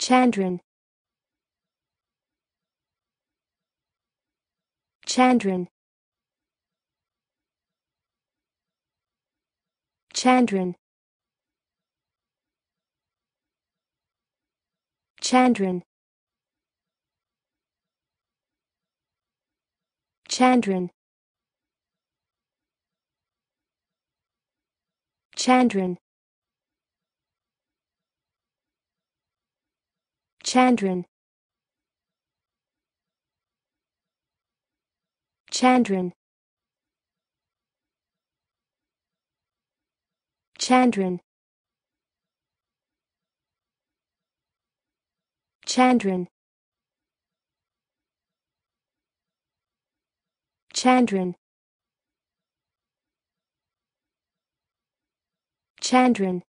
Chandran, Chandran, Chandran, Chandran, Chandran, Chandran, Chandran, Chandran, Chandran, Chandran, Chandran, Chandran,